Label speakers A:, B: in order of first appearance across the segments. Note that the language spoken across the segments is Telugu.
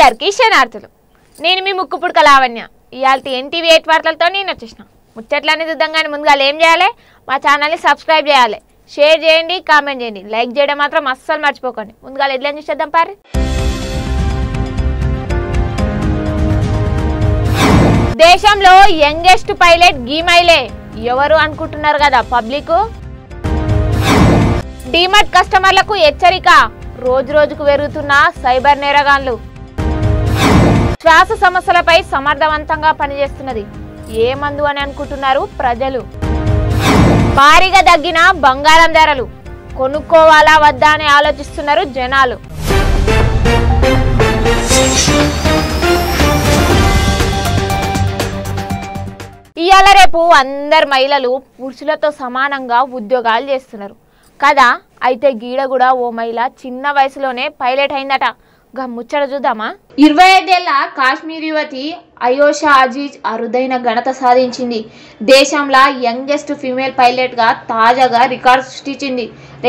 A: అందరికీ శనార్థులు. నేను మీ ముక్కుపుడక లావణ్య. ఇయాల్టి NTV 8 వార్తలతో నేను వచ్చేసిన. ముచ్చట్లన్నీ చూద్దాం కానీ ముందుగా ఏం చేయాలి? మా ఛానల్ని సబ్స్క్రైబ్ చేయాలి, షేర్ చేయండి, కామెంట్ చేయండి, లైక్ చేయడం మాత్రం అస్సలు మర్చిపోకండి. ముందుగా ఎట్లని చూసేద్దాం పారి. దేశంలో యంగెస్ట్ పైలట్ గీమైలే ఎవరు అనుకుంటున్నారు కదా పబ్లిక్. డీమార్ట్ కస్టమర్లకు హెచ్చరిక, రోజు రోజుకు పెరుగుతున్న సైబర్ నేరగాళ్లు. శ్వాస సమస్యలపై సమర్థవంతంగా పనిచేస్తున్నది ఏ మందు అని అనుకుంటున్నారు ప్రజలు. భారీగా తగ్గిన బంగారం ధరలు, కొనుక్కోవాలా వద్దా అని ఆలోచిస్తున్నారు జనాలు. ఇవాళ రేపు అందరు మహిళలు పురుషులతో సమానంగా ఉద్యోగాలు చేస్తున్నారు కదా. అయితే గీడ కూడా ఓ మహిళ చిన్న వయసులోనే పైలట్ అయిందట. ముచ్చట చూద్దామా. 25 ఏళ్ల కాశ్మీర్ యువతి అయోషా అజీజ్ అరుదైన ఘనత సాధించింది. దేశంలో యంగెస్ట్ ఫీమేల్ పైలట్ గా తాజాగా రికార్డు సృష్టించింది.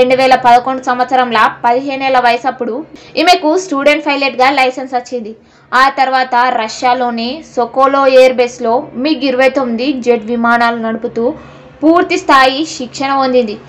A: 2011 సంవత్సరంలో 15 ఏళ్ల వయసప్పుడు ఈమెకు స్టూడెంట్ పైలట్ గా లైసెన్స్ వచ్చింది. ఆ తర్వాత రష్యాలోని సొకోలో ఎయిర్ బేస్ లో MiG-29 జెట్ విమానాలు నడుపుతూ పూర్తి స్థాయి శిక్షణ పొందింది.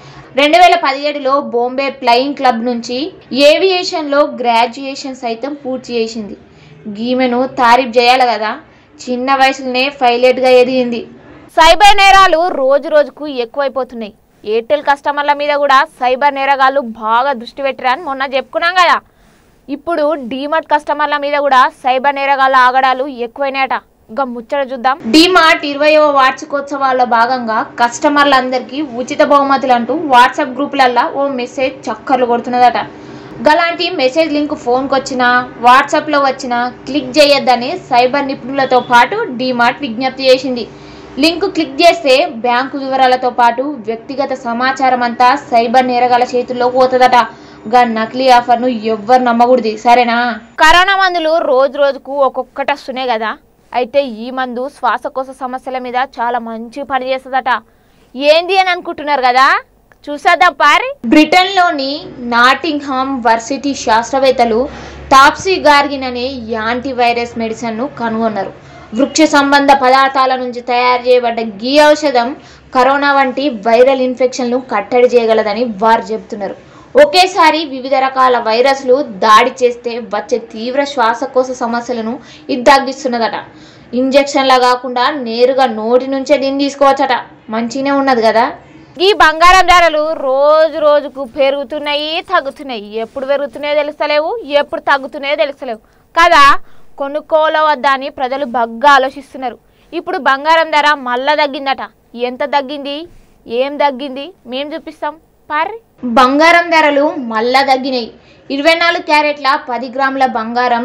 A: 2017లో బాంబే ఫ్లయింగ్ క్లబ్ నుంచి ఏవియేషన్లో గ్రాడ్యుయేషన్ సైతం పూర్తి చేసింది. గీమెను తారీఫ్ చేయాలి కదా, చిన్న వయసులోనే పైలట్గా ఎదిగింది. సైబర్ నేరాలు రోజు రోజుకు ఎక్కువైపోతున్నాయి. ఎయిర్టెల్ కస్టమర్ల మీద కూడా సైబర్ నేరగాళ్లు బాగా దృష్టి పెట్టారని మొన్న చెప్పుకున్నాం కదా. ఇప్పుడు డీమార్ట్ కస్టమర్ల మీద కూడా సైబర్ నేరగాళ్ల ఆగడాలు ఎక్కువైనాయట. ముచ్చట చూద్దాం. డీమార్ట్ 20వ వార్షికోత్సవాల్లో భాగంగా కస్టమర్లందరికీ ఉచిత బహుమతులు అంటూ వాట్సాప్ గ్రూపులల్లో ఓ మెసేజ్ చక్కర్లు కొడుతున్నదట. గలాంటి మెసేజ్ లింక్ ఫోన్కి వచ్చినా వాట్సాప్లో వచ్చినా క్లిక్ చేయొద్దని సైబర్ నిపుణులతో పాటు డీమార్ట్ విజ్ఞప్తి చేసింది. లింక్ క్లిక్ చేస్తే బ్యాంకు వివరాలతో పాటు వ్యక్తిగత సమాచారం అంతా సైబర్ నేరగాల చేతుల్లో పోతుందట. నకిలీ ఆఫర్ను ఎవ్వరు నమ్మకూడదు, సరేనా. కరోనా మందులు రోజు రోజుకు ఒక్కొక్కటి వస్తున్నాయి కదా. అయితే ఈ మందు శ్వాసకోశ సమస్యల మీద చాలా మంచి పని చేస్తుందట. ఏంది అని అనుకుంటున్నారు కదా, చూసేద్దాం పారి. బ్రిటన్లోని నాటింగ్హామ్ వర్సిటీ శాస్త్రవేత్తలు టాప్సీ గార్గిన్ అనే యాంటీవైరస్ మెడిసిన్ను కనుగొన్నారు. వృక్ష సంబంధ పదార్థాల నుంచి తయారు చేయబడ్డ ఈ ఔషధం కరోనా వంటి వైరల్ ఇన్ఫెక్షన్లు కట్టడి చేయగలదని వారు చెబుతున్నారు. ఒకేసారి వివిధ రకాల వైరస్లు దాడి చేస్తే వచ్చే తీవ్ర శ్వాసకోశ సమస్యలను ఇది తగ్గిస్తున్నదట. ఇంజెక్షన్లా కాకుండా నేరుగా నోటి నుంచే దీన్ని తీసుకోవచ్చట. మంచిగానే ఉన్నది కదా. ఈ బంగారం ధరలు రోజు రోజుకు పెరుగుతున్నాయి, తగ్గుతున్నాయి. ఎప్పుడు పెరుగుతున్నాయో తెలుస్తలేవు, ఎప్పుడు తగ్గుతున్నాయో తెలుస్తలేవు కదా. కొనుక్కోలో వద్దా అని ప్రజలు బాగా ఆలోచిస్తున్నారు. ఇప్పుడు బంగారం ధర మళ్ళా తగ్గిందట. ఎంత తగ్గింది, ఏం తగ్గింది మేము చూపిస్తాం పారి. బంగారం ధరలు మళ్ళా తగ్గినాయి. 24 క్యారెట్ల 10 గ్రాముల బంగారం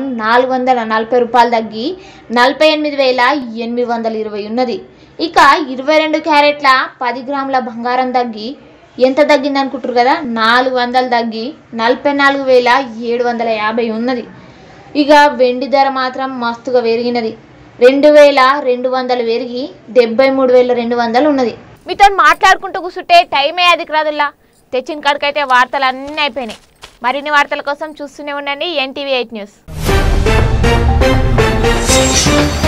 A: 440 రూపాయలు తగ్గి 48,820 ఉన్నది. ఇక 22 క్యారెట్ల 10 గ్రాముల బంగారం తగ్గి ఎంత తగ్గింది అనుకుంటారు కదా, 400 తగ్గి 44,750 ఉన్నది. ఇక వెండి ధర మాత్రం మస్తుగా పెరిగినది. 2,200 పెరిగి 73,200 ఉన్నది. మీతో మాట్లాడుకుంటూ కూర్చుంటే టైమే అదికి రాదుల్లా. తెచ్చిన కాడికైతే వార్తలు అన్నీ అయిపోయినాయి. మరిన్ని వార్తల కోసం చూస్తూనే ఉండండి NTV 8 న్యూస్.